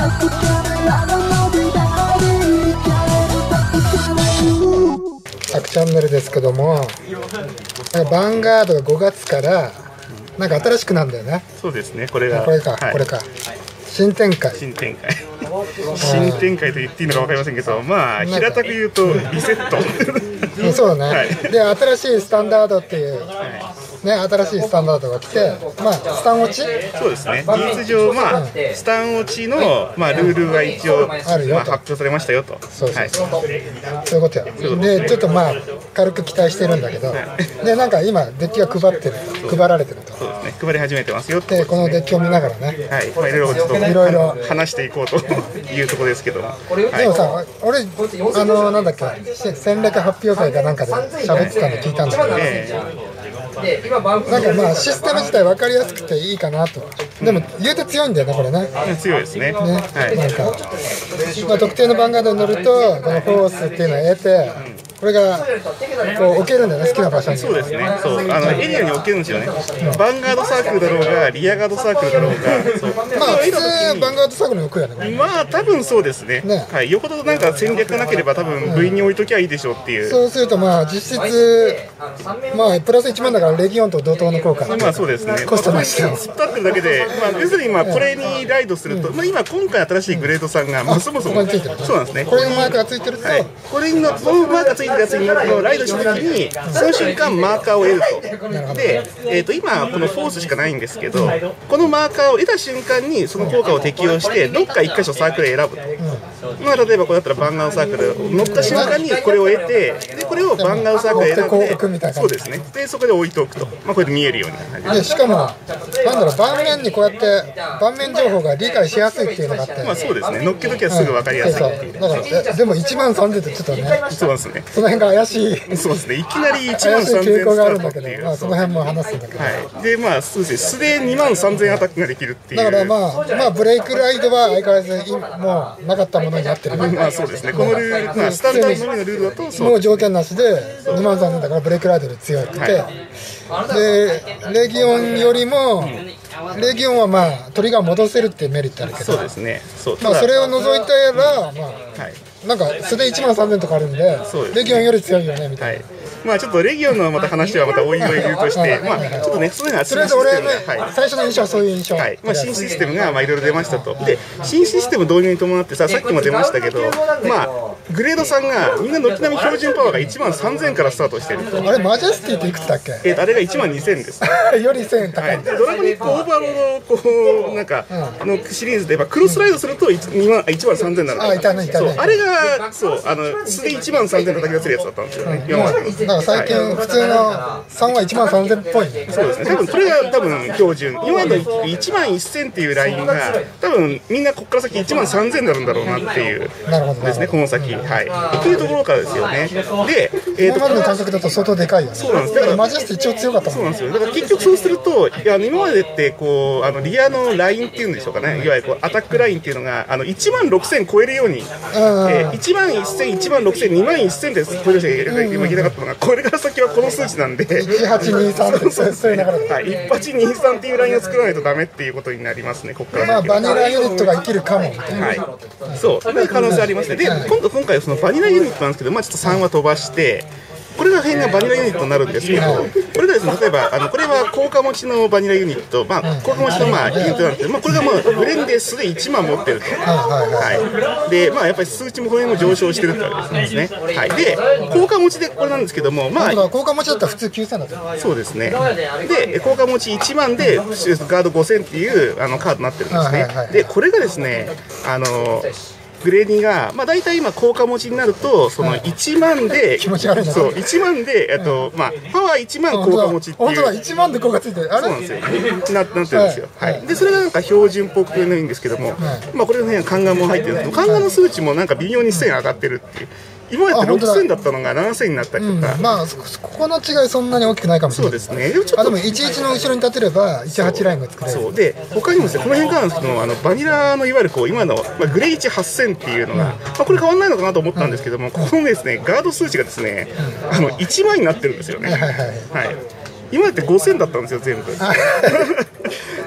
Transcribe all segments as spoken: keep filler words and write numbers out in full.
各チャンネルですけども、ヴァンガードがごがつからなんか新しくなんだよね。 そうですね、これがこれか、はい、これか新展開新展開新展開と言っていいのか分かりませんけど、まあ平たく言うとリセットそうだね、 はい、 で新しいスタンダードっていう、はい、ね、新しいスタンダードが来て、まあスタン落ち、 そうですね、事実上、まあ、うん、スタン落ちの、まあ、ルールが一応あるよ、まあ、発表されましたよと。 そうそうそう、はい、そういうことや。でちょっとまあ軽く期待してるんだけど、はい、でなんか今デッキが配ってる配られてると。 そうですね、配り始めてますよってでこのデッキを見ながらね、 はい、まあ、いろいろちょっといろいろ話していこうというところですけど、はい、 でもさ、俺あのなんだっけ戦略発表会かなんかで喋ってたの聞いたんだけど、えー、なんかまあシステム自体分かりやすくていいかなと。でも言うて強いんだよねこれね。 強いですね。ね、はい、 なんか、まあ、特定のヴァンガードに乗るとこのフォースっていうのを得て、これがこう置けるんだよね、好きな場所に。 そうですね、そう、あのエリアに置けるんですよね。ヴァンガードサークルだろうがリアガードサークルだろうが、そう、 まあ普通ヴァンガードサークルに置くよね。 まあ多分そうですね。ね、はい、よほどなんか戦略がなければ多分部員に置いときゃいいでしょうっていう。 そうするとまあ実質まあプラスいちまんだからレギオンと同等の効果。 まあそうですね。 コストなしで突っ立ってるだけで、まあ要するにまあこれにライドすると、まあ今今回新しいグレードさんがまあそもそもそうなんですね。 これのマークがついてると、 これのこのマークがついてるやつにライドした時にその瞬間マーカーを得ると。で、えー、と今このフォースしかないんですけど、このマーカーを得た瞬間にその効果を適用してどっかいっか所サークルを選ぶと。まあ例えばこれだったらヴァンガードサークル乗った瞬間にこれを得て、でこれをヴァンガードサークルを選んで、そうですね、でそこで置いておくと、まあ、これで見えるようになる感じで、 しかもなんだろう、盤面にこうやって盤面情報が理解しやすいっていうのがあって、 まあそうですね、乗っけときはすぐ分かりやすいっていう、 だからでもいちまんさんぜんってちょっとね、 そうですね、 その辺が怪しい、 そうですね、いきなりいちまんさんぜん傾向があるんだけど、まあその辺も話すんだけど、 はい、でまあそうですね、素でにまんさんぜんアタックができるっていう、 だからまあまあブレイクライドは相変わらずもうなかったものになってる。 まあそうですね、このルール、まあスタンダードのみのルールだともう条件なしでにまんさんぜんだからブレイクライドで強くて、はい、でレギオンよりも、うん、レギオンはまあトリガー戻せるっていうメリットあるけど、 そうですね、そう、 まあそれを除いたらまあ、はい、なんか素でいちまんさんぜんとかあるんで、レギオンより強いよねみたいな。はい、 まあちょっとレギオンのまた話はまたおいおい言うとして、まあちょっとね、そういうのはとりあえず俺はね、最初の印象はそういう印象。 はい、まあ新システムがまあいろいろ出ましたと。で、新システム導入に伴ってさ、さっきも出ましたけど、まあグレードさんがみんな軒並み標準パワーがいちまんさんぜんからスタートしてると。 あれマジェスティっていくつだっけ？ えっとあれがいちまんにせんです。 よりせん高い。 でドラゴニックオーバーロードこうなんかあのシリーズでやっぱクロスライドするといちまんさんぜんになる。 あ、いたねいたね。 あれがそうあの素でいちまんさんぜん叩き出せるやつだったんですよね。 だから最近普通のさんはいちまんさんぜんっぽい。 そうですね。多分これが多分標準。今のいちまんせんっていうラインが多分みんなここから先いちまんさんぜんになるんだろうなっていうですね。この先はい。というところからですよね。で、 えー、今までの感覚だと相当でかいよね。 そうなんです。 だからマジェスティ一応強かったもん。 そうなんですよ。だから結局そうすると、いや今までってこうあのリアのラインっていうんでしょうかね。いわゆるこうアタックラインっていうのがあのいちまんろくせん超えるように、えー、いちまんせん、いちまんろくせん、にまんせんで超えなきゃいけなかったのが、これから先はこの数値なんで、 いちはちにさんってそういう流れ。 はい、いちはちにさんっていうラインを作らないとダメっていうことになりますね。ここから。 まあバニラユニットが生きるかもみたいな。 はい。そう、そういう可能性ありますね。で、今度今回はそのバニラユニットなんですけど、まあちょっとさんは飛ばして。これが辺がバニラユニットになるんですけど、これがですね、例えばあのこれは効果持ちのバニラユニット、まあ効果持ちのまあユニットなんですけど、まあこれがもうブレンで素でいちまん持ってると、はい。で、まあやっぱり数値もこれも上昇してるってわけですね。はい。で、効果持ちでこれなんですけども、まあ効果持ちだったら普通きゅうせんだと。 そうですね。で、効果持ちいちまんでガードごせんっていうあのカードになってるんですね。で、これがですね、あの。グレーディが、まあ、大体今効果持ちになるとそのいちまんで、 気持ち悪いな。 そういちまんで、えっとまあ、パワーいちまん効果持ちっていう、 本当だいちまんで効果ついてる。あれそうなんですよ、な, なってるんですよ、はいはい、でそれがなんか標準っぽくないんですけども、はい、まあ、これの辺は勘眼も入ってるんですけど、勘眼の数値もなんか微妙にせん上がってるっていう。今までろくせんだったのがななせんになったりとか、 うん、まあここの違いそんなに大きくないかもしれない。 そうですね。 あでもいちいちの後ろに立てればいちはちラインが作れる。 そうで他にもですね、この辺からなんですけど、あのバニラのいわゆるこう今の、まあ、グレーいちはっせんっていうのが、うん、まあ、これ変わらないのかなと思ったんですけども、うん、このですねガード数値がですね、うん、あのいちまんになってるんですよね。はいはいはい、はい、今だってごせんだったんですよ全部。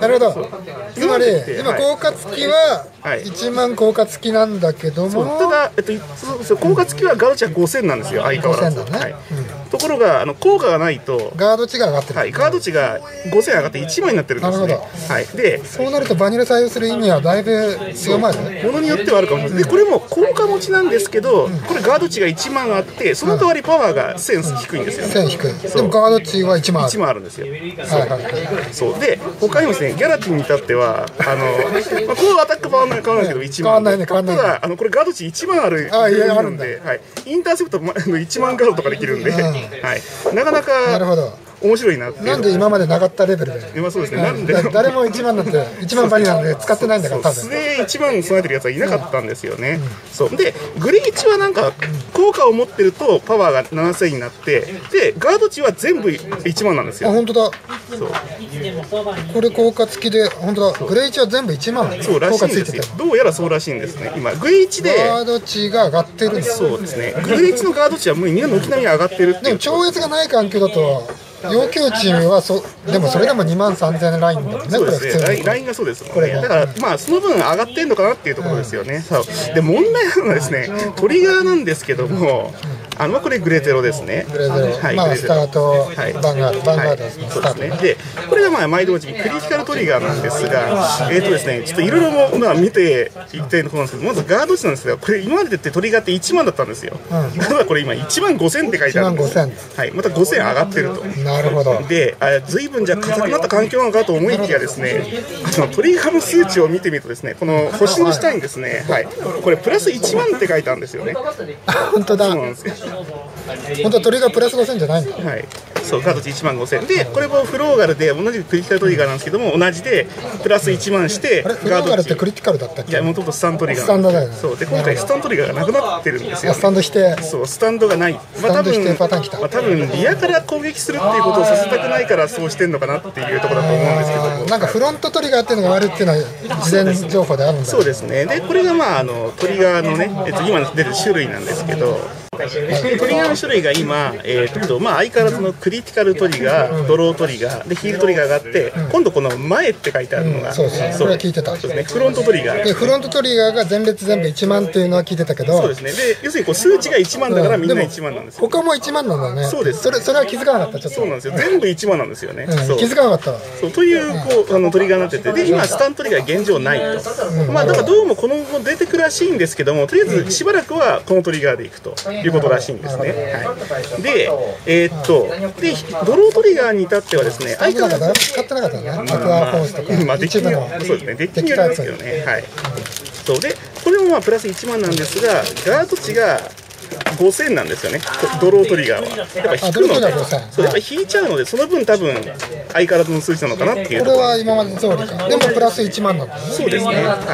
なるほど。つまり今効果付きはいちまん効果付きなんだけども、 ただ、えっと、そうそう効果付きはガード値はごせんなんですよ、相変わらず。 ごせんだね、 はいうん、ところがあの効果がないとガード値が上がってる、 はい、ガード値がごせん上がっていちまんになってるんですね。 なるほど、 はい、でそうなるとバニラ採用する意味はだいぶ強まるね。 ものによってはあるかもしれない。でこれも効果持ちなんですけど、これガード値がいちまんあってその代わりパワーがせん低いんですよね。 せん低い。でもガード値はいちまんある。 いちまんあるんですよ。 はいはい、 そうで他にもですね、ギャラティンに至ってはあの、まあ、このアタック変わらない変わらないけどいちまん、 変わんないね変わんないね。 ただあのこれガード値いちまんあるあいやあるんだ、 はい、インターセプトいちまんガードとかできるんで、うん、はい、なかなかなるほど面白いなっていう。 なんで今までなかったレベルで、 まあそうですね、なんで誰もいちまんなんていちまんバニラなんで使ってないんだから、多分素でいちまん備えてるやつはいなかったんですよね、うん、そうでグレイチはなんか効果を持ってるとパワーがななせんになって、でガード値は全部いちまんなんですよ。 あ本当だ、 そうこれ効果付きで本当だ、グレイチは全部いちまんそうらしいんですよ。どうやらそうらしいんですね。今グレイチでガード値が上がってるんです。 そうですね、グレイチのガード値はもうみんな軒並み上がってるっていう。 でも超越がない環境だと要求値はそでもそれでもにまんさんぜんラインだもんね。 そうですね、ライン、ラインがそうですもんね。だからまあその分上がってんのかなっていうところですよね、うん、そうで問題なのはですね、トリガーなんですけども、あのこれグレゼロですね。 グレゼロ、はい、まあスタート、はい、バンガード、バンガードですね、スタートね。 でこれがまあ毎度おなじみクリティカルトリガーなんですが、えっとですね、ちょっといろいろもまあ見ていきたいところなんですけど、まずガード値なんですが、これ今までってトリガーっていちまんだったんですよ。うん、ただこれ今いちまんごせんって書いてあるんです。いちまんごせん、はい、またごせん上がってると。 なるほど。 で、あずいぶんじゃ硬くなった環境なのかと思いきやですね、あのトリガーの数値を見てみるとですね、この星の下にですね、はい、これプラスいちまんって書いてあるんですよね。 本当だ。 そうなんですよ。 本当はトリガープラスごせんじゃないんだ。 はい。そう、ガード値いちまんごせんで、これもフローガルで同じくクリティカルトリガーなんですけども、同じでプラスいちまんしてあれフローガルってクリティカルだったっけ？ いや、もともとスタントリガー。 スタンドだよね。 そうで今回スタントリガーがなくなってるんですよ、ね。 スタンド否定。 そうスタンドがない。 スタンド否定パターンきた。 まあ多分リアから攻撃するっていうことをさせたくないからそうしてんのかなっていうところだと思うんですけども。 なんかフロントトリガーっていうのがあるっていうのは事前情報であるんだ。 そうですね。でこれがまああのトリガーのね、えっと今出てる種類なんですけど。トリガーの種類が今、えーとまあ、相変わらずのクリティカルトリガー、ドロートリガーでヒールトリガーがあって、今度この前って書いてあるのが、 うん、そうですね、それは聞いてた。 そうですね、フロントトリガーでフロントトリガーが前列全部いちまんっていうのは聞いてたけど、 そうですね。で要するにこう数値がいちまんだからみんないちまんなんですよ。 他もいちまんなんだね。 そうです。 それそれは気づかなかった。ちょっとそうなんですよ。全部いちまんなんですよね。 うん、 そう気づかなかったわ。 そうというこうあのトリガーになってて、で今スタントリガー現状ないと。うん、まあだからどうもこの後出てくるらしいんですけども、とりあえずしばらくはこのトリガーでいくということらしいんですね。はい、で、えー、っとでドロートリガーに至ってはですね、 相変わらず誰も使ってなかったね。アクアフォースとか、 まあ、一部のそうですね、デッキによりますけどね。はい。そうでこれもまあプラスいちまんなんですが、ガード値がごせんなんですよね、ドロートリガーは。やっぱ引くので、そうやっぱ引いちゃうので、その分多分相変わらずの数値なのかなっていう。 これは今まで通りか。でもプラスいちまんなんだね。 そうですね。はい、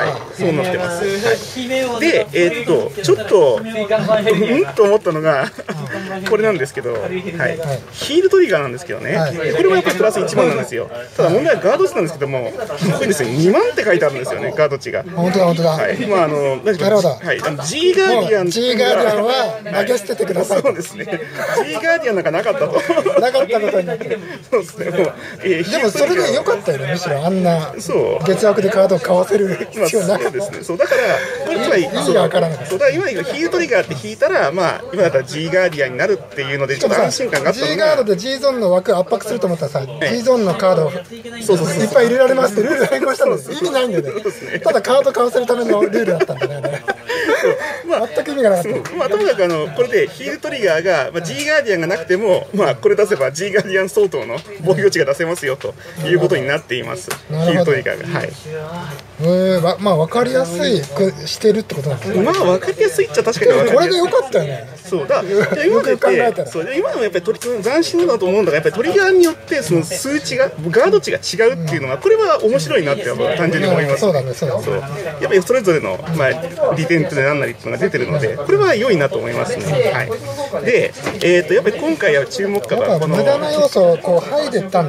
そうなってます。はい、で、えー、っとちょっとうんと思ったのがこれなんですけど、はい、ヒールトリガーなんですけどね。はい、これもやっぱプラスいちまんなんですよ。ただ問題はガード値なんですけども、ここにですねにまんって書いてあるんですよね、ガード値が。 本当だ本当だ。 はい。まああのなるほど。はい。G ガーディアン G ガーディアンは投げ捨ててください。 そうですね。G ガーディアンなんかなかったと。 なかったことになってる。 そうですね。もう、えー、 でもそれで良かったよね。むしろあんなそう月額でカードを買わせる必要なかった。 そうですね。そうだからこれつまり意味がわからなかった。 そうだ今ヒールトリガーって引いたらまあ今だったら G ガーディアンになるっていうのでちょっと安心感があったのが。 G ガードで G ゾーンの枠圧迫すると思ったらさ、G ゾーンのカードをいっぱい入れられますってルール変更したので意味ないんだよね。ただカード買わせるためのルールだったんだね。まあ全く意味がなかった。 まあともかくあのこれでヒールトリガーが、まあ、G ガーディアンがなくてもまあこれ出せば G ガーディアン相当の防御値が出せますよということになっています。ヒールトリガーがはい。 えー、まあ分かりやすいくしてるってことなんですね。 まあ分かりやすいっちゃ確かに分かりやすい。 これでよかったよね。 そうだ。今で考えたら。そう今でもやっぱりトリ斬新だと思うんだがやっぱりトリガーによってその数値がガード値が違うっていうのはこれは面白いなって単純に思います。 そうだねそうだね。 やっぱりそれぞれのまあ利点って何なりっていうのが出てるのでこれは良いなと思いますね。はい。で、えっとやっぱり今回は注目株はこの無駄な要素をこう剥いでいったんだろうね。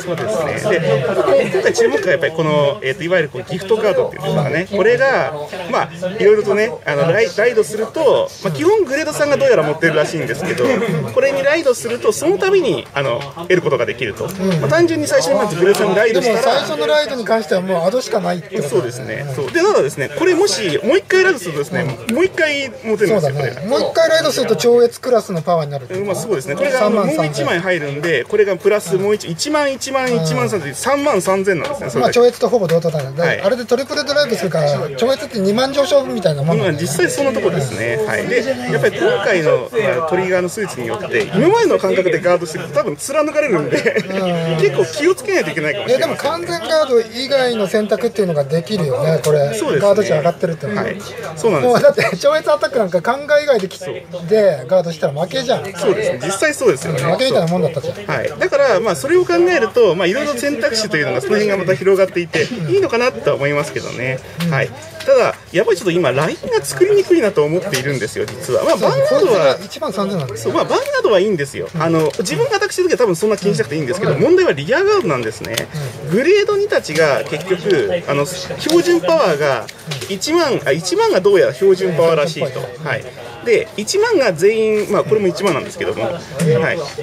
そうですね。で、今回注目がやっぱりこの、えー、といわゆるこうギフトカードっていうんですかね、これが、まあ、いろいろとね、あのライライドすると、まあ、基本グレードさんがどうやら持ってるらしいんですけど、これにライドすると、その度にあの得ることができると、まあ、単純に最初にまずグレードさんにライドしたら、 でも最初のライドに関してはもうアドしかないってこと、ね、 そうですね。そうで、ただですね、これもしもう一回ライドするとですね、もう一回持てるんですよ、これ。 もう一回ライドすると超越クラスのパワーになる。 まあそうですね。これがもういちまい入るんで、これがプラスもういち、いちまんいちまんいちまんさんぜん、さんまんさんぜんなんですね。それまあ超越とほぼ同等だね。 はい、 あれでトリプルドライブするから超越ってにまん上昇みたいなもんなんだよね。 実際そのところですね。はい。で、やっぱり今回のトリガーの数値によって今までの感覚でガードしてると多分貫かれるんで結構気をつけないといけないかもしれない。 でも完全ガード以外の選択っていうのができるよね。これそうですね、 ガード値上がってるってのは、 はい、そうなんです。 もうだって超越アタックなんか考え以外できでガードしたら負けじゃん。 そうですね、実際そうですよね。 負けみたいなもんだったじゃん。 はい、だからまあそれを考えると、まあいろいろ選択肢というのがその辺がまた広がっていていいのかなとは思いますけどね。うん、はい。ただやっぱりちょっと今ラインが作りにくいなと思っているんですよ、実は。まあバンガードはいちまんさんぜんなんですよ。まあバンガードはいいんですよ。あの自分がアタックしてる時は多分そんな気にしなくていいんですけど、問題はリアガードなんですね。グレードにたちが結局あの標準パワーがいちまん、あいちまんがどうやら標準パワーらしいと。はい。でいちまんが全員、まあこれもいちまんなんですけども、はい、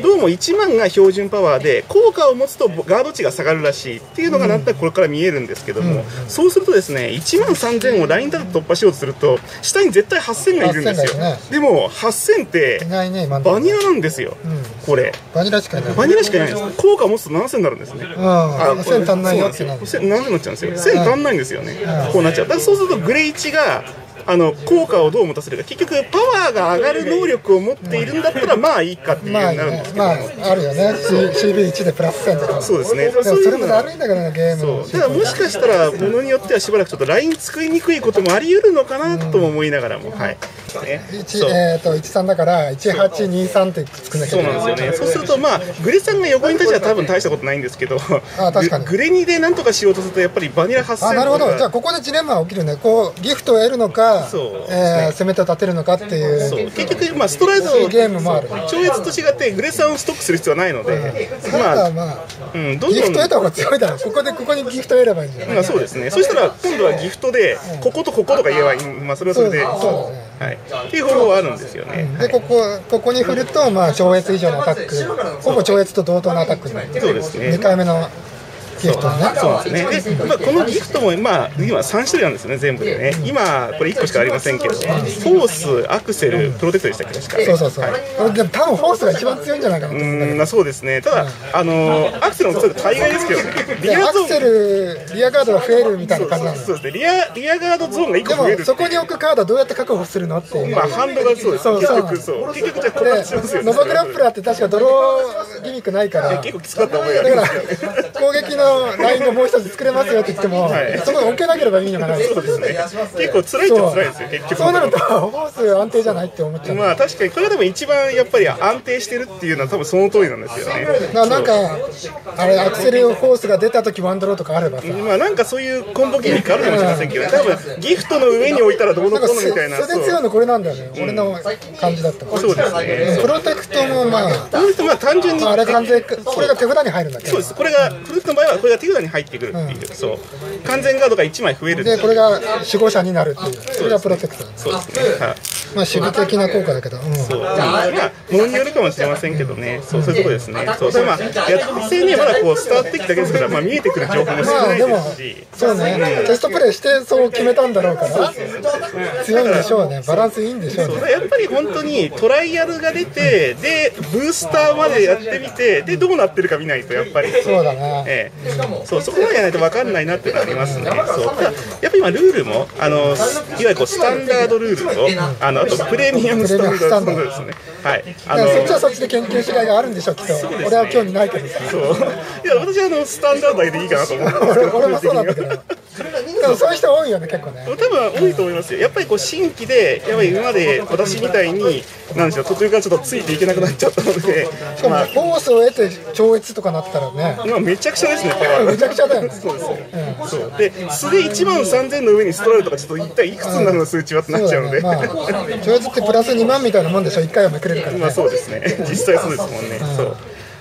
どうもいちまんが標準パワーで効果を持つとガード値が下がるらしいっていうのがなんとなくこれから見えるんですけども、そうするとですねいちまんさんぜんをラインだと突破しようとすると下に絶対はっせんがいるんですよ。でもはっせんってバニラなんですよ、これバニラしかいない。 バニラしかいないんです。効果を持つとななせんになるんですね。 ああ、せん足んないよってなる。 ななせんになっちゃうんですよ。せん足んないんですよね。こうなっちゃう。だからそうするとグレイチがあの効果をどう持たせるか、結局パワーが上がる能力を持っているんだったらまあいいかっていうようになるんですけど、 まあ、ね、まあ、あるよね、シービーワン でプラスせんとか。 そうですね。 でもそれも悪いんだからね、ゲーム。 そう。だからもしかしたらものによってはしばらくちょっとライン作りにくいこともあり得るのかなとも思いながらも、はい。 ね、えー、といちさんだからいちはちにさんって作んなきゃいけない。 そうなんですよね。そうするとまあグレさんが横に立ちは多分大したことないんですけど、 あ確かにグ, グレにでなんとかしようとするとやっぱりバニラはっせんとか。 あ、なるほど。じゃあここでジレンマが起きるね。こうギフトを得るのか、そう、えー攻め手を立てるのかっていう。 そう結局まあストライドのゲームもある。 超越と違ってグレさんをストックする必要はないので、 うん、まあまあ、うん、どんどんギフト得た方が強いだろ。ここでここにギフト得ればいいんじゃない。 まあそうですね。そしたら今度はギフトでこことこことか言えばいい。まあそれはそれで、 そうそうね、 はい。っていう方法はあるんですよね。 でここここに振るとまあ超越以上のアタック、ほぼ超越と同等のアタックになる。 そうですね。 にかいめのギフトね。 そうなんですね。で、まあ、このギフトも、まあ、今さん種類なんですよね、全部でね。今、これいっこしかありませんけど、フォース、アクセル、プロテクトでしたっけ、確か。 そうそうそう。はい、でも多分フォースが一番強いんじゃないかなと思うんだけど。 うん、まあ、そうですね。ただ、あのアクセルも大概ですけどね。 リアアクセル、リアガードが増えるみたいな感じなんです。 そうですね。リア、リアガードゾーンがいっこ増える。 でも、そこに置くカードはどうやって確保するのっていう。 まあ、ハンドがそうです。 そうそう。 結局、そう。結局、じゃあ、 で、ノバグラップラーって確かドローギミックないから。 結構きつかった思いがありますだから、攻撃のラインをもう一つ作れますよって言っても、はい、そこに置けなければいいのかな。 そうですね。結構辛いっちゃ辛いですよ、結局。 そうなると、フォース安定じゃないって思っちゃう。 まあ、確かに、これがでも一番やっぱり安定してるっていうのは多分その通りなんですよね。 な, なんか、あれ、アクセルフォースが出たときワンドローとかあればさ。 まあ、なんかそういうコンボギミックあるかもしれませんけど、多分ギフトの上に置いたらどうのこうのみたいな。 それで強いのこれなんだよね、うん、俺の感じだった。 そうですね。 プロテクトもまあ、 プロテクトまあ単純に、 あれ完全、これが手札に入るんだけど。 そうです。これが、プロテクトの場合はこれが手札に入ってくるっていう、うん、そう。完全ガードがいちまい増えるで、これが守護者になるっていう、それがプロテクトなんです。 そうですね。はい。 まあ守備的な効果だけど、うん、 そう。まあ、ものによるかもしれませんけどね、そう、そういうところですね。そう。で、まあ、や実際にはまだこう、スタートできただけですから、まあ、見えてくる情報も少ないですし。 そうね、テストプレイしてそう決めたんだろうから、強いんでしょうね、バランスいいんでしょうね。 そうやっぱり本当にトライアルが出て、で、ブースターまでやってみて、で、どうなってるか見ないと、やっぱり。 そうだね。 ええ。そう、そこまでやらないと分かんないなっていうのがありますね。そう。やっぱり今、ルールも、あの、いわゆるこうスタンダードルールと、あの、あとプレミアムスタンダードですね。はい。 あの、そっちはそっちで研究しがいがあるんでしょう、きっと。俺は興味ないけどさ。 そう。いや、私はあの、スタンダードだけでいいかなと思うんですけど。 俺もそうなんだけど。でもそういう人多いよね、結構ね。 多分多いと思いますよ。やっぱりこう新規で、やっぱり今まで私みたいに、なんでしょう、途中からちょっとついていけなくなっちゃったので。 しかも、フォースを得て超越とかなったらね。 まあめちゃくちゃですね、これは。 めちゃくちゃだよね。 そうですね。そう。で、素でいちまんさんぜんの上にストライドとか、ちょっと一体いくつになるの数値はってなっちゃうので。 超越ってプラスにまんみたいなもんでしょ、いっかいはめくれるからね。 まあそうですね。実際そうですもんね。そう。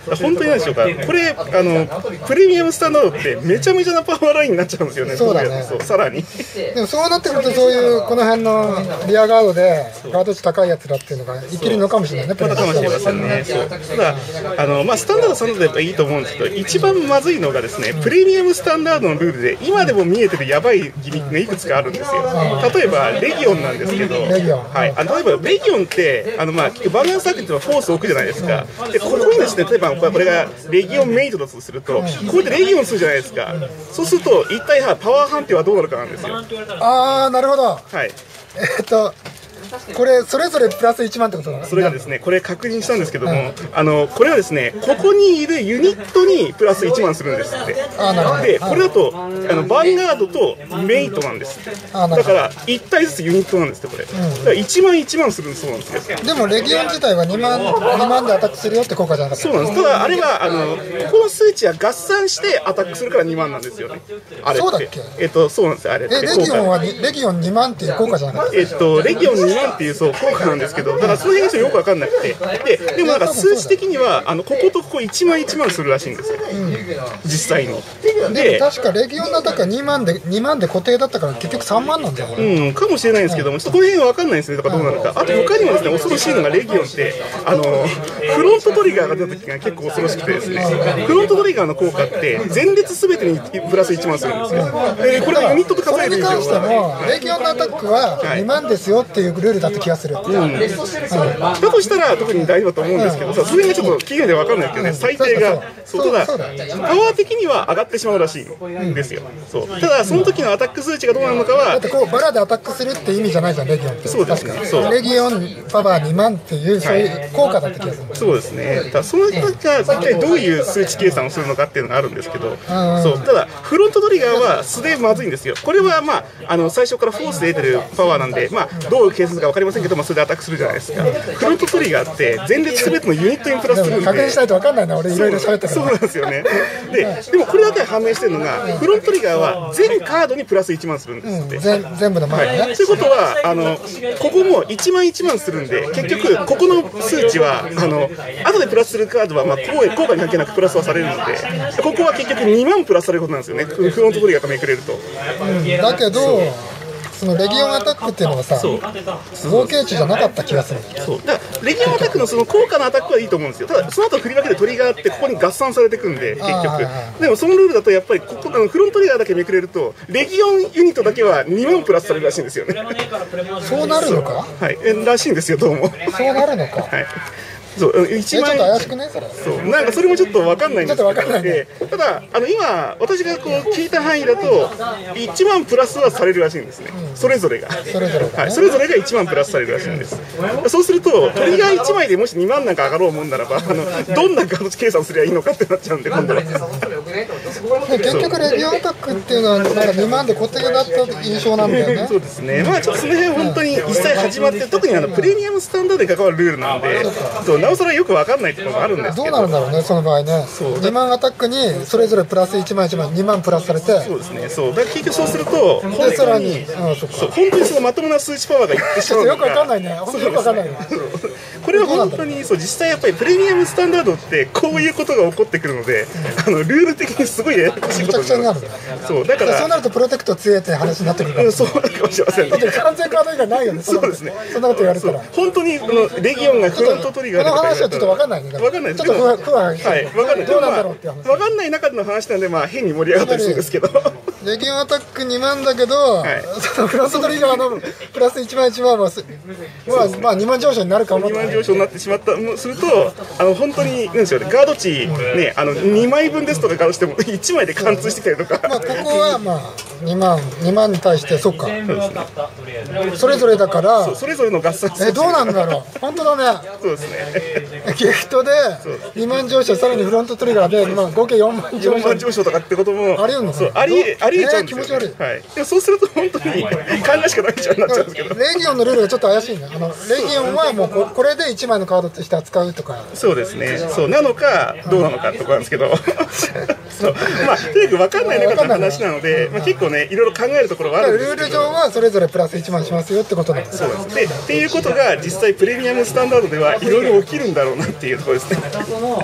本当になんでしょうか、これあのプレミアムスタンダードってめちゃめちゃなパワーラインになっちゃうんですよね。 そうだね。 そうさらにでもそうなってくると、そういうこの辺のリアガードでガード値高いやつらっていうのが生きるのかもしれないね。 まだかもしれませんね。そうただあの、まあ、スタンダードスタンダードでやっぱいいと思うんですけど、一番まずいのがですね、プレミアムスタンダードのルールで今でも見えてるやばいギミックがいくつかあるんですよ。例えばレギオンなんですけど、 レギオン、 はい、あの例えばレギオンってあの、まあ、バランスサークルっていうのはフォースを置くじゃないですか。でここにですね、例えばこれがレギオンメイトだとすると、こうやってレギオンするじゃないですか。そうすると一体パワー判定はどうなるかなんですよ。 ああ、なるほど。 はい、 えっとこれそれぞれプラスいちまんってことだ。 それがですね、これ確認したんですけども、うん、あのこれはですね、ここにいるユニットにプラスいちまんするんですって。 あ、なるほど。 でこれだとあのバンガードとメイトなんですって。だからいったいずつユニットなんですってこれ。うん、だからいちまんいちまんするそうなんですよ。 でもレギオン自体はにまんにまんでアタックするよって効果じゃなかった。 そうなんです。ただあれはあのここの数値は合算してアタックするからにまんなんですよね。あれって。 そうだっけ？ えっとそうなんですよあれって。 えレギオンはレギオンにまんっていう効果じゃなかった。 えっとレギオンにまんっていうそう効果なんですけど、だからその辺がよく分かんなくて、ででもなんか数値的にはあのこことここいちまんいちまんするらしいんですよ、うん、実際に。 で確かレギオンのアタックはにまんでにまんで固定だったから結局さんまんなんだよね。 うんかもしれないんですけども、ちょっとこの辺は分かんないですね。だからどうなるか。あと他にもですね、恐ろしいのがレギオンってあのフロントトリガーが出た時が結構恐ろしくてですね、フロントトリガーの効果って前列すべてにプラスいちまんするんですよ。でこれはユニットと数える以上、 それに関してもレギオンのアタックはにまんですよっていうルールだった気がする。うん、 だとしたら特に大丈夫だと思うんですけどさ、それがちょっと期限で分かんないけどね、最低がそうただパワー的には上がってしまうらしいんですよ。そうただその時のアタック数値がどうなるのかは、 だってこうバラでアタックするって意味じゃないじゃんレギオンって。 そうですね。そうレギオンパワーにまんっていうそういう効果だった気がする。 そうですね。ただその人が一体どういう数値計算をするのかっていうのがあるんですけど、そうただフロントトリガーは素でまずいんですよ。これはまああの最初からフォースで出てるパワーなんで、まあどう計算するか分かりませんけど、まあそれでアタックするじゃないですか。フロントトリガーって前列すべてのユニットにプラスするんで、 確認しないと分かんないな、俺いろいろ喋ってるから。 そうなんですよね。ででもこれだけ判明してるのが、フロントトリガーは全カードにプラスいちまんするんですって。 うん、全全部の前ね。 はい、ということはあのここもいちまんいちまんするんで、結局ここの数値はあの後でプラスするカードはまあ効果に関係なくプラスはされるので、ここは結局にまんプラスされることなんですよね。フロントトリガーがめくれると。 うん、だけどそのレギオンアタックっていうのはさ、合計値じゃなかった気がする。 そうだからレギオンアタックのその効果のアタックはいいと思うんですよ。ただその後振り分けでトリガーってここに合算されていくんで、結局でもそのルールだとやっぱりここあのフロントトリガーだけめくれるとレギオンユニットだけはにまんプラスされるらしいんですよね。 そうなるのか。 はい、えらしいんですよ、どうも。 そうなるのか。 はい、そういちまんえん、 ちょっと怪しくねそれ。 そうなんかそれもちょっと分かんないんですけど、 ちょっと分かんないね。 ただあの今私がこう聞いた範囲だといちまんプラスはされるらしいんですね、うん、それぞれがそれぞれが、ね、 はい、それぞれがいちまんプラスされるらしいんです。そうするとトリガーいちまいでもしにまんなんか上がろうもんならば、あのどんなガード計算すればいいのかってなっちゃうんで、今度は結局レギオンアタックっていうのはなんかにまんで固定だった印象なんだよね。 そうですね。まあちょっとその辺本当に実際始まって、特にあのプレミアムスタンダードに関わるルールなんで、そうなおさらよく分かんないところがあるんですけど、 どうなるんだろうねその場合ね。にまんアタックにそれぞれプラスいちまんいちまんにまんプラスされて、 そうですね。そうだから結局そうすると本でさらに、 当にそう本当にそのまともな数値パワーがいってしまうのがよく分かんないね。本当によく分かんないね。 これは本当にそう実際やっぱりプレミアムスタンダードってこういうことが起こってくるので、あのルール的にすごいややこしいことになる。そうだからそうなるとプロテクト強いって話になってくるから、 そうなるかもしれませんね。 だって完全カード以外ないよね。 そうですね。 そんなこと言われたら本当にこのレギオンがフロントトリガーこの話はちょっと分かんないね。 分かんないです。 ちょっと不安。 はい、分かんない。 どうなんだろうっていう話。 分かんない中での話なんで、まあ変に盛り上がったりするんですけど。 レギオンアタックにまんだけど、そのフロントトリガーのプラスいちまんいちまんはまあにまん上昇になるかも。 にまん上昇になってしまったすると、あの本当になんですよね。ガード値ね、あのにまいぶんですとかガードしてもいちまいで貫通してきたりとか。 まあここはまあにまんにまんに対してそっか。それぞれだから。 それぞれの合算。 えどうなんだろう。本当だね。 そうですね。 ギフトでにまん上昇、さらにフロントトリガーでまあ合計よんまん上昇。 よんまん上昇とかってこともあり得るの？ そうありありえちゃうんですよ。 気持ち悪い。 はい。でもそうすると本当に勘がしかないじゃんなっちゃうんですけど。 レギオンのルールがちょっと怪しいね。あのレギオンはもう こ, これでいちまいのカードとして扱うとか。 そうですね。そうなのかどうなのかってとこなんですけど。そうまあとにかく分かんない中の話なので、まあ結構ねいろいろ考えるところはあるんですけど。 ルール上はそれぞれプラスいちまんしますよってことなんです。 そうです。でっていうことが実際プレミアムスタンダードではいろいろ起きるんだろうなっていうところですね。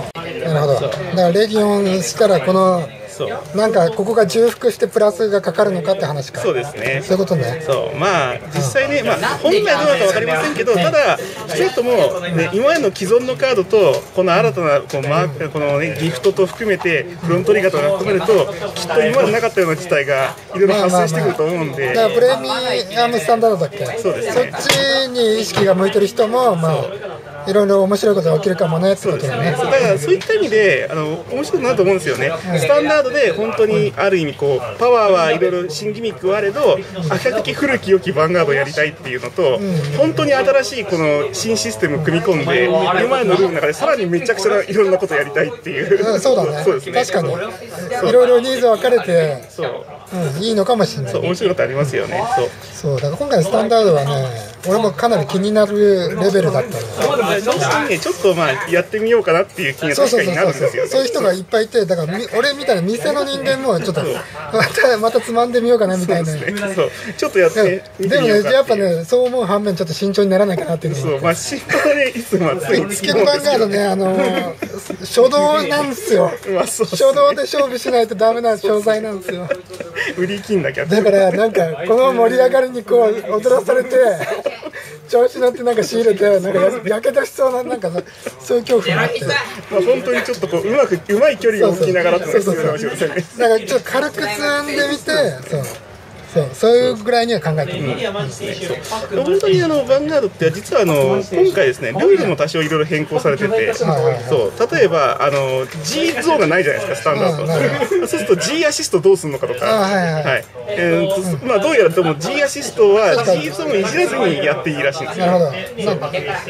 なるほど。だからレギオンしたらこのなんかここが重複してプラスがかかるのかって話か。 そうですね。 そういうことね。 そう、まあ実際ね、まあ本来どうなのか分かりませんけど、ただ少なくともね、今までの既存のカードとこの新たなこうマーク、このねギフトと含めてフロントリガーとか含めると、きっと今までなかったような事態がいろいろ発生してくると思うんで。 だからプレミアムスタンダードだっけ。 そうですね。 そっちに意識が向いてる人もまあ。いろいろ面白いことが起きるかもねってことだね。 だからそういった意味であの面白くなると思うんですよね。スタンダードで本当にある意味こうパワーはいろいろ新ギミックはあれど、比較的古き良きヴァンガードをやりたいっていうのと、本当に新しいこの新システムを組み込んで今までのルールの中でさらにめちゃくちゃいろんなことをやりたいっていう。 うん、そうだね。そうですね。確かにいろいろニーズ分かれて、そう、うん、いいのかもしれない。 そう、面白いことありますよね。そう。 そうだから今回のスタンダードはね、俺もかなり気になるレベルだったので。 どうしてもね、ちょっとまあやってみようかなっていう気が確かになるんですよね。 そういう人がいっぱいいて、だから俺みたいな店の人間もちょっとまたまたつまんでみようかなみたいな。そうちょっとやってみてみようか。 でもね、やっぱね、そう思う反面ちょっと慎重にならないかなっていうの。 そう、まあ慎重でいつもはついつけのヴァンガードね、あの初動なんですよ。初動で勝負しないとダメな商材なんですよ。 売り切んなきゃ。 だからなんかこの盛り上がりにこう踊らされて。調子乗ってなんか仕入れてなんかやけどしそうななんかそういう恐怖があって、まあ本当にちょっとこううまくうまい距離を置きながらってのが必要かもしれませんね。 だからちょっと軽く積んでみて、そうそうそういうぐらいには考えてる。 本当にあのヴァンガードって実はあの今回ですねルールも多少いろいろ変更されてて、そう例えばあの G ゾーンがないじゃないですかスタンダード。そうすると G アシストどうするのかとか、はい、えー、まあどうやらとも G アシストは G ゾーンをいじらずにやっていいらしいんですよ。 なるほど。なんか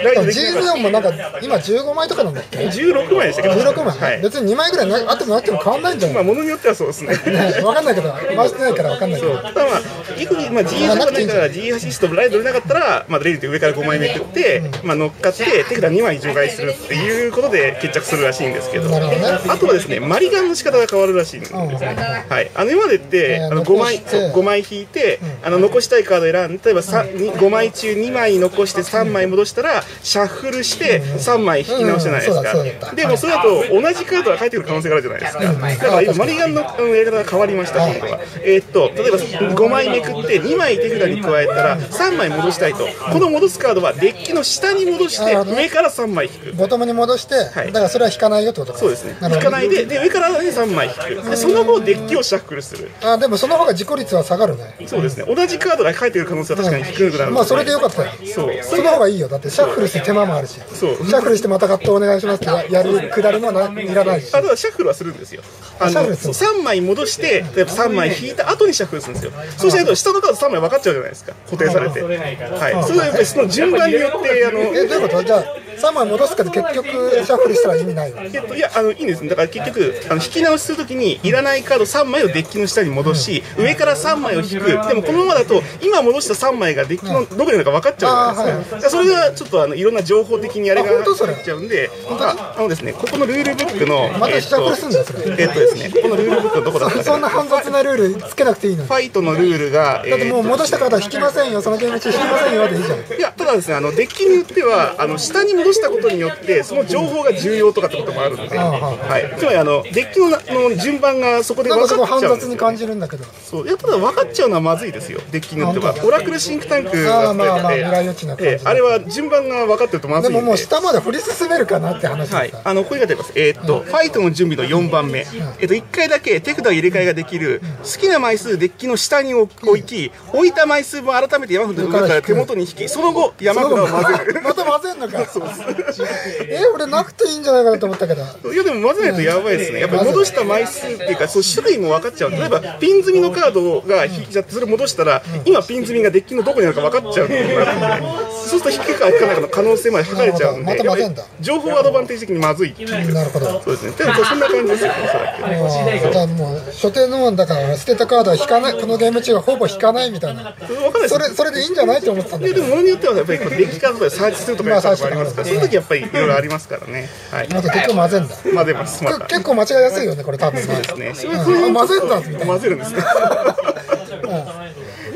G ゾーンもなんか今じゅうごまいとかなんだっけ？ じゅうろくまいでしたけど。 じゅうろくまい。はい、別ににまいぐらいあってもなっても変わんないんじゃない？ まあものによってはそうですね。 わかんないけど回してないからわかんないけど。 まあ、まあ、G ゾーンがないから G アシストライド出なかったら、まあ、レイで上からごまいめくって、まあ、乗っかって手札にまい除外するっていうことで決着するらしいんですけど、あとはですねマリガンの仕方が変わるらしいんですね。はい、あの今までってあの ごまい、ごまい引いてあの残したいカードを選んで、例えばごまい中にまい残してさんまい戻したらシャッフルしてさんまい引き直しじゃないですか。でもそれだと同じカードが返ってくる可能性があるじゃないですか。だから今マリガンのやり方が変わりました。今度はえーっと例えばごまいめくってにまい手札に加えたらさんまい戻したいと、この戻すカードはデッキの下に戻して上からさんまい引く。 ボトムに戻して、はい、だからそれは引かないよってことか。 そうですね、引かないで、で上から、ね、さんまい引く。でその後デッキをシャッフルする。 あでもその方が自己率は下がるね。 そうですね、同じカードが返ってくる可能性は確かに低くなるんです、ね、 まあそれでよかったよ。そうその方がいいよ。だってシャッフルして手間もあるし、そうシャッフルしてまたカットお願いしますってやるくだりもいらないし。 あとはシャッフルはするんですよ。あのさんまい戻して例えばさんまい引いた後にシャッフルするんですよ。そうしないと下のカードさんまい分かっちゃうじゃないですか、固定されて。はい、それはやっぱりその順番によってあのえどういうこと？じゃあさんまい戻すかで結局シャッフルしたら意味ないよ。 えっといやあのいいんです。だから結局あの引き直しするときにいらないカードさんまいをデッキの下に戻し、うん、上からさんまいを引く。でもこのままだと今戻したさんまいがデッキのどこにあるか分かっちゃうじゃないですか。うん、それがちょっとあのいろんな情報的にあれが入っちゃうんで、ああのですねここのルールブックのまたシャッフルするんですか？ えっとですねここのルールブックのどこだったかな。 そんな煩雑なルールつけなくていいの。 ファイトのルールがだってもう戻したカードは引きませんよ、そのゲーム中引きませんよでいいじゃん。 いやただですねあのデッキによってはあの下に戻したことによってその情報が重要とかってこともあるので、はい、つまりあのデッキ の, の順番がそこで分かっちゃうんですよ。なんかそこ煩雑に感じるんだけど。そうやっぱ分かっちゃうのはまずいですよ。デッキによってはオラクルシンクタンクがあって、あ, まあまあえー、あれは順番が分かってるとまずいんで。 でももう下まで掘り進めるかなって話ですか。 はい、あのこれが出ます。えー、っと、うん、ファイトの準備のよんばんめ、うん、えー、っといっかいだけ手札入れ替えができる、うん、好きな枚数デッキの下に置き、うん、置いた枚数も改めて山札の上から手元に引き、その後山札を混ぜる。 また混ぜんのか。そうえー、俺なくていいんじゃないかなと思ったけど。 いやでも混ぜないとやばいですね。やっぱり戻した枚数っていうかそう種類も分かっちゃう。例えばピン積みのカードが引いちゃってそれ戻したら、うん、今ピン積みがデッキのどこにあるか分かっちゃうのがあるんで、そうすると引くか引かないかの可能性まで測れちゃうんで、また混ぜんだ。情報アドバンテージ的にまずいっていう。 なるほど。 そうですね。でもそんな感じですよ。おそらく。 だからもう初手のもんだから捨てたカードは引かない、このゲーム中はほぼ引かないみたいな。それそれでいいんじゃないと思ってたんだけど。 でも物によってはやっぱりデッキカードでサーチするとかいうカードもありますから、そういう時やっぱりいろいろありますからね。はい。 また結構混ぜんだ。 混ぜます。 結構間違いやすいよねこれ多分。 そうですね。 混ぜんだみたいな。 混ぜるんですね。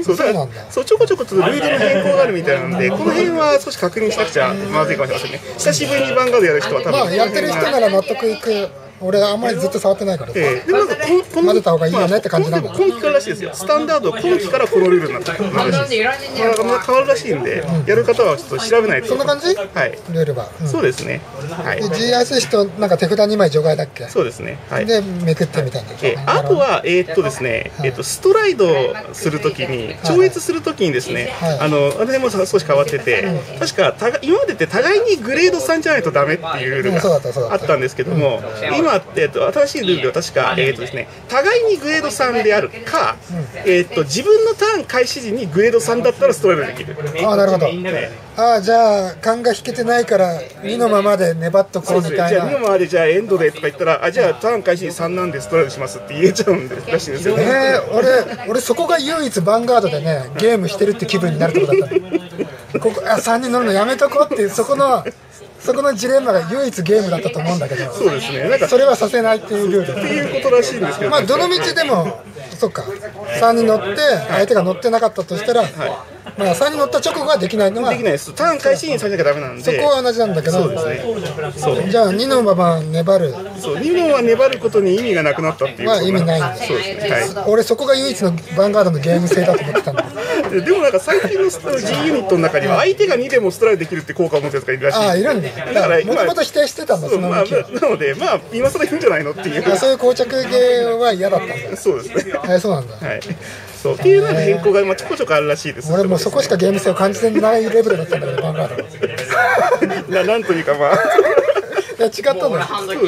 そうだからそうちょこちょこちょっとルールの変更があるみたいなので、この辺は少し確認しなくちゃまずいかもしれませんね。久しぶりにヴァンガードやる人は多分、 まあやってる人なら納得いく。俺あんまりずっと触ってないからさ、 えー、でもなんかこ混ぜた方がいいよねって感じなんだ。 今期かららしいですよ。スタンダード今期からこのルールになったらしいです。まあ変わるらしいんで、うん、やる方はちょっと調べないと。 そんな感じ？ はい。 ルールは。 うん、そうですね。はい。 で ジーアイエス となんか手札にまい除外だっけ？ そうですね。はい。 でめくってみたいな。 えー、あとはえー、っとですね、えー、っとストライドするときに超越するときにですね、はい、あのあの辺も少し変わってて、うん、確かた今までって互いにグレードさんじゃないとダメっていうルールがあったんですけども、うん、今ってえー、っと新しいルールでは確か、えーとですね、互いにグレードさんであるか、うん、えーと自分のターン開始時にグレードさんだったらストライドできる。 ああなるほど、ね、ああじゃあ勘が引けてないからにのままで粘っとこうみたいな。 じゃあにのままでじゃあエンドでとか言ったら、あじゃあターン開始時さんなんでストライドしますって言えちゃうんでらしいんですよね。 えー、俺俺そこが唯一ヴァンガードでねゲームしてるって気分になるとこだったのここあさんにん乗るのやめとこうっていうそこのそこのジレンマが唯一ゲームだったと思うんだけど、 そうですね、なんかそれはさせないっていうルールっていうことらしいんですけど、 まあどの道でもそっかさんにん乗って相手が乗ってなかったとしたら、はい、まあさんにん乗った直後はできないのはできないです。ターン開始にされなきゃダメなんで、 そこは同じなんだけど、 そうですね。そうじゃあにのまま粘る、 そうにのは粘ることに意味がなくなったっていうは意味ないんです。 そうですね、はい、 俺そこが唯一のヴァンガードのゲーム性だと思ってたんだでもなんか最近の G ユニットの中には相手がにでもストライドできるって効果を持つやつがいるらしい。 ああいるんだ。だからもともと否定してたんだ。そのまあ、なのでまあ今更いいんじゃないのっていう。 そういう膠着ゲーは嫌だったんだ。 そうですね。 はいそうなんだ。 はい。そうっていうのの変更がまあちょこちょこあるらしいです。 俺もうそこしかゲーム性を感じてないレベルだったんだけどヴァンガード。 ななんというかまあ。 いや違ったんだよ。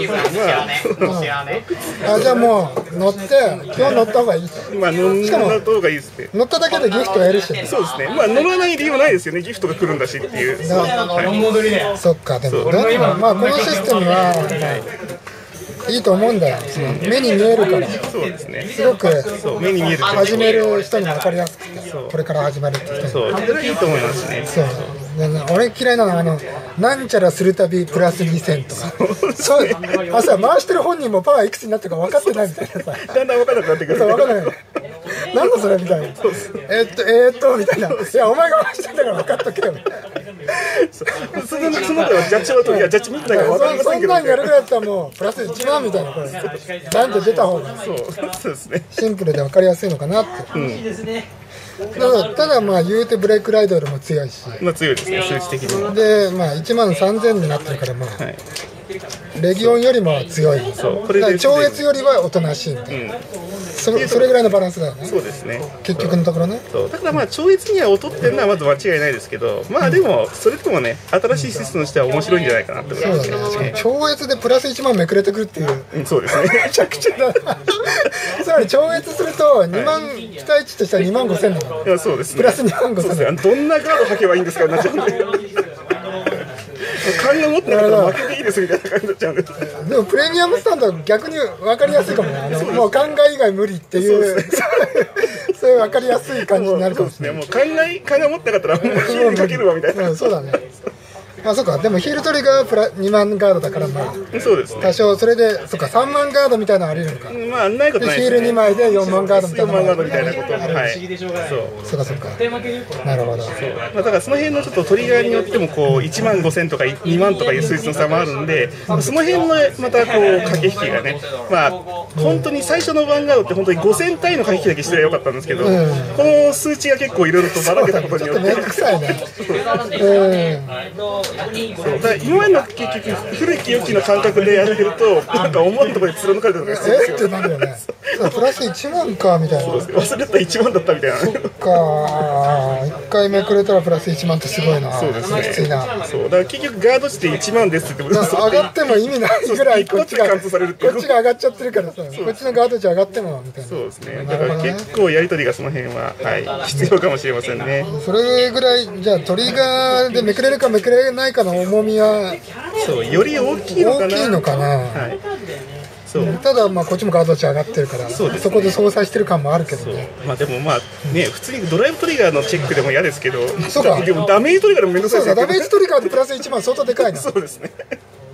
あじゃあもう乗って基本乗った方がいい。 まあ乗った方がいいですね。 乗っただけでギフト得るし、ね。 そうですね。まあ乗らない理由はないですよね。ギフトが来るんだしっていう。 はい、そっかでもまあこのシステムは、はい、いいと思うんだよ。その目に見えるから。 そうですね。 すごくそう目に見える。 始める人にも分かりやすくて、これから始まるって人に。 そうそれはいいと思いますね。 そう。俺嫌いなのはあのなんちゃらするたびプラスにせんとかそうあさ回してる本人もパワーいくつになってるか分かってないみたいなさだんだん分からなくなってくる。 そう分からないなんだそれみたいなえー、っとえー、っとみたいないやお前が回してんだから分かっとけよみたいなそ, そのその他はジャッジの時はジャッジみたいな分かりませんけど、ね、 そんなんやるぐらいだったらもうプラスいちまんみたいなこれなんで出た方がそうそうですねシンプルで分かりやすいのかなって、うんただ、ただまあ言うてブレイクライドよりも強いし、 まあ強いですね、数値的に。 で、まあいちまんさんぜんになってるから、まあ、はい、レギオンよりも強い。 そうこれで超越よりはおとなしいみたいな、うん、そ, それぐらいのバランスだよね。 そうですね。 結局のところね。 そうだからまあ超越には劣ってるのはまず間違いないですけど、まあでもそれともね新しいシステムとしては面白いんじゃないかなって思います。 そうだね。超越でプラスいちまんめくれてくるっていう。 うん、そうですね。 めちゃくちゃだな。つまり超越するとにまん、はい、期待値としてはにまんごせんだから。 いやそうですね。 プラスにまんごせん。 どんなカード履けばいいんですかなっちゃうんで。勘が持ってなかったら負けていいですみたいな感じになっちゃうんです。 でもプレミアムスタンドは逆に分かりやすいかもね。あのもう考え以外無理っていうそういう分かりやすい感じになるかもしれない。 そうですね。もう考え考え持ってなかったらもうヒールかけるわみたいな。 うん、そうだね。あそうかでもヒールトリガープラにまんガードだからまあそうですね。 多少それでそうかさんまんガードみたいなのあり得るのか。 まあないことないですね。 ヒールにまいでよんまんガードみたいなよんまんガードみたいなことはいそうそうかそうかなるほど。そうまあだからその辺のちょっとトリガーによってもこういちまんごせんとかにまんとかいう数字の差もあるんで、その辺のまたこう駆け引きがねまあ本当に最初のヴァンガードって本当にごせん単位の駆け引きだけしてりゃよかったんですけど、うん、この数値が結構いろいろとばらけたことによってちょっと面倒くさいね。 うん今までの結局古き良きの感覚でやってるとなんか思わぬところで貫かれたとかするんですよ。 えってなるよね。プラスいちまんかみたいな。 忘れたいちまんだったみたいな。 そっかいっかいめくれたらプラスいちまんってすごいな。 そうですね。 きついな。 そうだから結局ガード値でいちまんですって言っても上がっても意味ないぐらいこっちがこっちが上がっちゃってるからさ、こっちのガード値上がってもみたいな。 そうですね。だから結構やり取りがその辺ははい必要かもしれませんね。 それぐらいじゃあトリガーでめくれるかめくれないかの重みはそうより大きいのかな。 大きいのかな。はい。そうただまあこっちもガード値上がってるから そ,、ね、そこで相殺してる感もあるけどね。 まあでもまあね普通にドライブトリガーのチェックでも嫌ですけど、 そうかでもダメージトリガーでもめんどくさいですよ。 ダメージトリガーでプラスいちまん相当でかいな。 そうですね。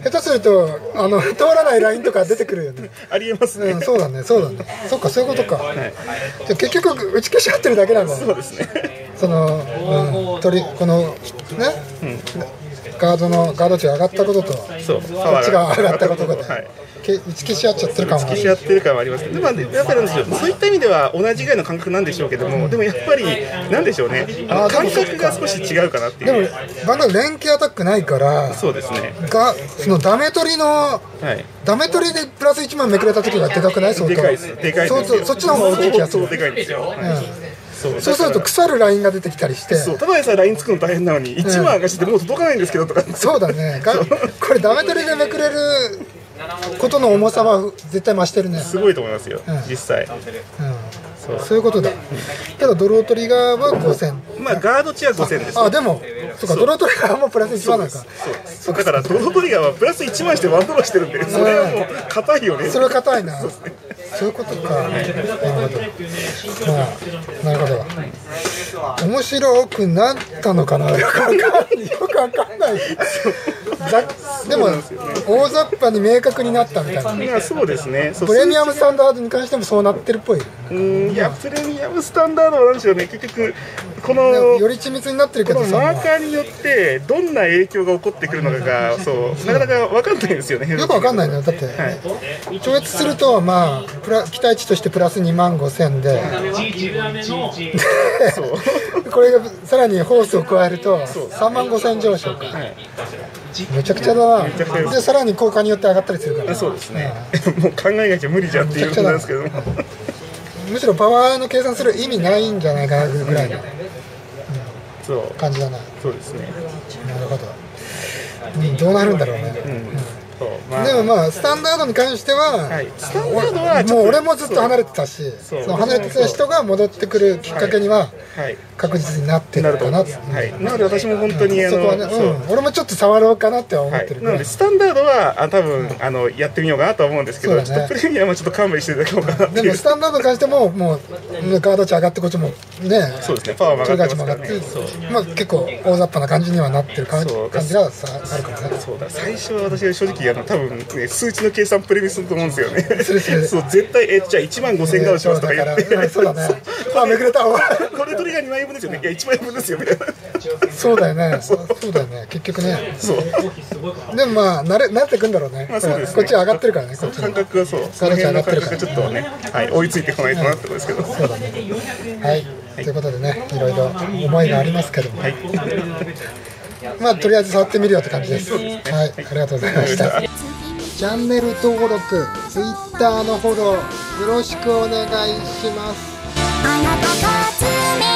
下手するとあの通らないラインとか出てくるよね。 ありえますね、 うん、そうだねそうだね、そっかそういうことか、はい、じゃ結局打ち消し合ってるだけなんだね。 そうですね、 その、うん、取りこのね、うん、ガードのガード値が上がったこととそうこっちが上がったことで、はい、打ち消し合っちゃってる感は打ち消し合ってる感はありますけど、でもやっぱりなんでしょう、そういった意味では同じぐらいの感覚なんでしょうけども、うん、でもやっぱりなんでしょうね、あの感覚が少し違うかなっていう。 でもバンド連携アタックないから、 そうですね、 がそのダメ取りの、はい、ダメ取りでプラスいちまんめくれた時がでかくない？相当でかいです、でかいです。 そっちの方が大きい気がする。 そうでかいんですよ、はい、うん、 そう, そうすると腐るラインが出てきたりして、 そうただでさえライン作るの大変なのにいちまん上がしてもう届かないんですけどとか、 そうだね、これダメ取りでめくれることの重さは絶対増してるね。 すごいと思いますよ、うん、実際、うん、 そうそういうことだ。ただドロートリガーはごせん、 まあガード値はごせんです。 ああでもそうか、ドロートリガーもプラスいちまんなんか。 そうだからドロートリガーはプラスいちまんしてワンドローしてるんで、それはもう硬いよね。 それは硬いな。そういうことか。なるほど。まあなるほど。面白くなったのかな。よくわかんない。よくわかんない。でも大雑把に明確になったみたいな。 いやそうですね。 プレミアムスタンダードに関してもそうなってるっぽい。 うん、いやプレミアムスタンダードはなんでしょうね。結局このより緻密になってるけどさ、 このマーカーによってどんな影響が起こってくるのかがそうなかなか分かんないんですよね。 よく分かんないのよ。だって、はい、超越するとまあプラ期待値としてプラスにまんごせんで、そうこれがさらにホースを加えるとさんまんごせん上昇か。はい、めちゃくちゃだな。でさらに効果によって上がったりするから。 そうですね。もう考えなきゃ無理じゃんっていうことなんですけども。 むしろパワーの計算する意味ないんじゃないかなぐらいの、うん、 そう感じだな。 そうですね。 なるほど。うん、どうなるんだろうね。うんうんまあ、でもまあスタンダードに関しては、はい、スタンダードはもう俺もずっと離れてたし、その離れてた人が戻ってくるきっかけには確実になってるかな。はい、 なので私も本当にあの、 うんねうん、俺もちょっと触ろうかなって思ってる、 はい、なのでスタンダードはあ多分、うん、あのやってみようかなと思うんですけど、ね、ちょっとプレミアムはちょっと勘弁していただこうかなっていう。 でもスタンダードに関してももうガード値上がってこっちもね、 そうですね、パワーも上がってますからね。 まあ結構大雑把な感じにはなってる感じがさあるからね。 そうだ、最初は私は正直あの多分ね数値の計算プレミすると思うんですよね。そう絶対えじゃあいちまんごせんガードしますとか言って、 そうだね。あめくれた。 これトリガーにまんえんぶんですよね。いやいちまんえんぶんですよみたいな。 そうだよね。そうだよね。結局ね。そう。でもまあ慣れ慣れてくんだろうね。こっち上がってるからね。こっち感覚がそう。その辺の感覚がちょっとね、はい追いついてこないとなってことですけど。 そうだね。はい。ということでね、いろいろ思いがありますけども。はい。まあとりあえず触ってみるよって感じです。はい。ありがとうございました。チャンネル登録、ツイッターのフォローよろしくお願いします。あなたが